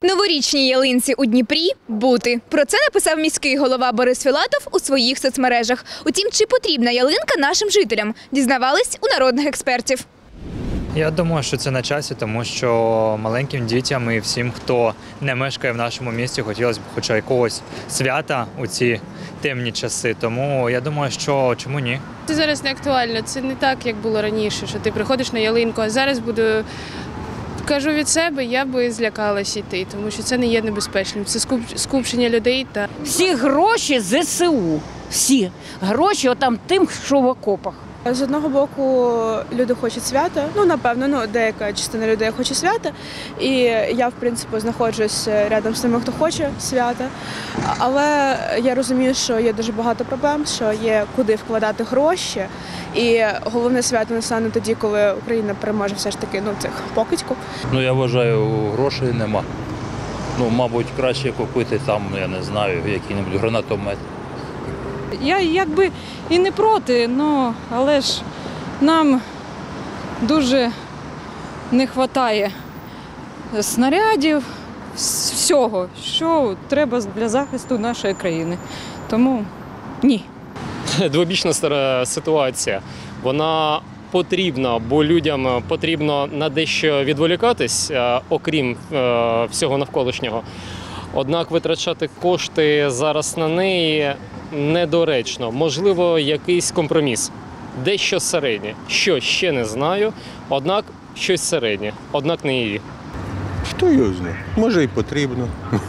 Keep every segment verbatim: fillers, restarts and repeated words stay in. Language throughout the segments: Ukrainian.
Новорічній ялинці у Дніпрі бути. Про це написав міський голова Борис Філатов у своїх соцмережах. Утім, чи потрібна ялинка нашим жителям, дізнавались у народних експертів. Я думаю, що це на часі, тому що маленьким дітям і всім, хто не мешкає в нашому місті, хотілося б хоча якогось свята у ці темні часи. Тому я думаю, що чому ні? Це зараз не актуально, це не так, як було раніше, що ти приходиш на ялинку, а зараз буду, кажу від себе, я би злякалась йти, тому що це не є небезпечним. Це скупчення людей та… Всі гроші зе се у, всі гроші отам тим, що в окопах. З одного боку, люди хочуть свята, ну, напевно, ну, деяка частина людей хоче свята, і я, в принципі, знаходжусь рядом з тими, хто хоче свята, але я розумію, що є дуже багато проблем, що є куди вкладати гроші, і головне свято настане тоді, коли Україна переможе все ж таки, ну, цих покидьків. Ну, я вважаю, грошей нема. Ну, мабуть, краще купити там, я не знаю, який-небудь гранатомет. Я якби і не проти, но, але ж нам дуже не вистачає снарядів, всього, що треба для захисту нашої країни. Тому ні. Двобічна ситуація. Вона потрібна, бо людям потрібно на дещо відволікатись, окрім всього навколишнього. Однак витрачати кошти зараз на неї недоречно. Можливо, якийсь компроміс. Дещо середнє. Що, ще не знаю, однак щось середнє, однак не її. Хто його знає? Може і потрібно.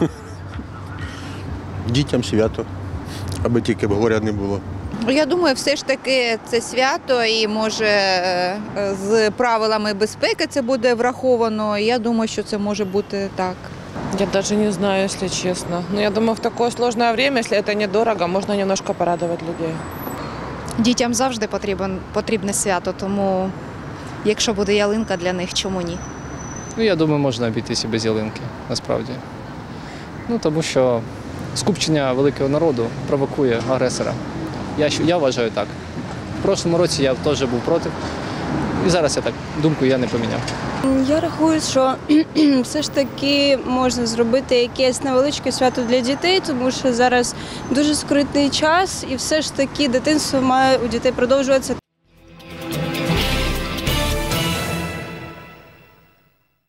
Дітям свято, аби тільки б горя не було. Я думаю, все ж таки це свято і, може, з правилами безпеки це буде враховано. Я думаю, що це може бути так. Я даже не знаю, если честно. Но я думаю, в такое сложное время, если это недорого, можно немножко порадовать людей. Дітям завжди потрібен, потрібне свято, тому якщо буде ялинка для них, чому ні? Ну, я думаю, можна обійтися без ялинки, насправді. Ну, тому що скупчення великого народу провокує агресора. Я, я вважаю так. В прошлому році я теж був проти. І зараз я так, думку я не поміняв. Я рахую, що все ж таки можна зробити якесь невеличке свято для дітей, тому що зараз дуже скрутний час і все ж таки дитинство має у дітей продовжуватися.